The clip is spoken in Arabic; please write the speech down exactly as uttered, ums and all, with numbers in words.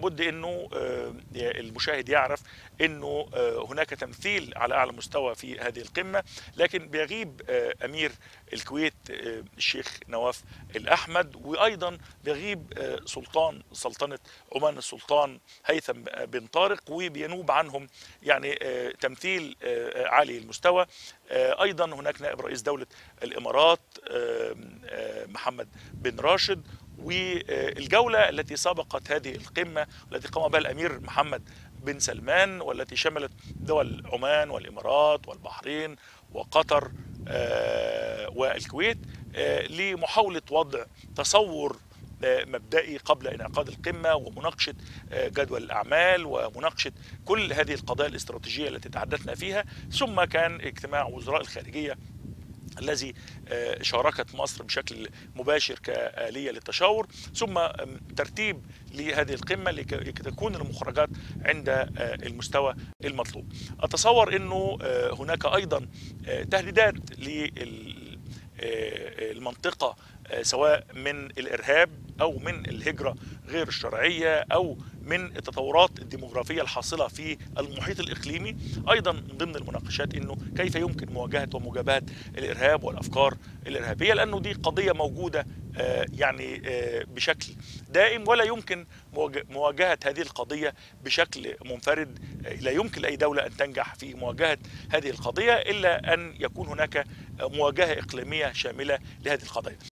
لابد انه المشاهد يعرف انه هناك تمثيل على اعلى مستوى في هذه القمه، لكن بيغيب امير الكويت الشيخ نواف الاحمد، وايضا بيغيب سلطان سلطنه عمان السلطان هيثم بن طارق، وبينوب عنهم يعني تمثيل عالي المستوى. ايضا هناك نائب رئيس دوله الامارات محمد بن راشد. والجولة التي سبقت هذه القمة التي قام بها الأمير محمد بن سلمان، والتي شملت دول عمان والإمارات والبحرين وقطر والكويت لمحاولة وضع تصور مبدئي قبل انعقاد القمة، ومناقشة جدول الأعمال ومناقشة كل هذه القضايا الاستراتيجية التي تحدثنا فيها. ثم كان اجتماع وزراء الخارجية الذي شاركت مصر بشكل مباشر كآلية للتشاور، ثم ترتيب لهذه القمة لكي تكون المخرجات عند المستوى المطلوب. أتصور أنه هناك أيضا تهديدات للمنطقة سواء من الإرهاب أو من الهجرة غير الشرعية أو من التطورات الديموغرافية الحاصلة في المحيط الإقليمي. أيضا من ضمن المناقشات أنه كيف يمكن مواجهة ومجابهة الإرهاب والأفكار الإرهابية، لأنه دي قضية موجودة يعني بشكل دائم، ولا يمكن مواجهة هذه القضية بشكل منفرد. لا يمكن لأي دولة أن تنجح في مواجهة هذه القضية إلا أن يكون هناك مواجهة إقليمية شاملة لهذه القضايا.